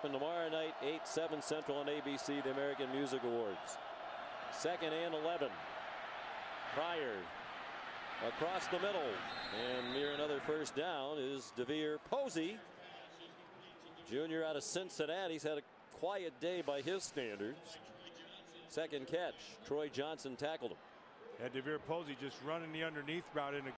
happen tomorrow night, 8/7 Central on ABC, the American Music Awards. 2nd and 11. Pryor across the middle, and near another first down is DeVier Posey, junior out of Cincinnati. He's had a quiet day by his standards. 2nd catch. Troy Johnson tackled him. Yeah, DeVier Posey just running the underneath route in a